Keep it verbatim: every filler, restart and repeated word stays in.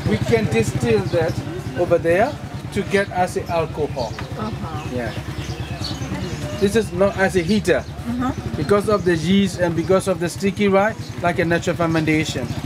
we can distill that over there to get as a alcohol. Uh-huh. Yeah. This is not as a heater Uh-huh. because of the yeast and because of the sticky rye, like a natural fermentation.